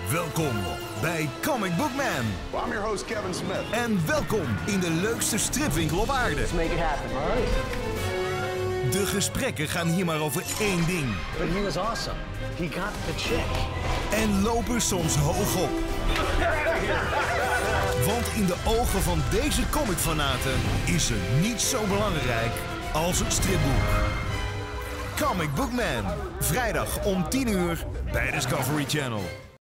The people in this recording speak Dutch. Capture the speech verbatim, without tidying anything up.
Welkom bij Comic Book Man. Well, I'm your host Kevin Smith. En welkom in de leukste stripwinkel op aarde. Let's make it happen, all right? De gesprekken gaan hier maar over één ding. But he was awesome. He got the check. En lopen soms hoog op. Want in de ogen van deze comicfanaten is er niet zo belangrijk als het stripboek. Comic Book Man. Vrijdag om tien uur bij Discovery Channel.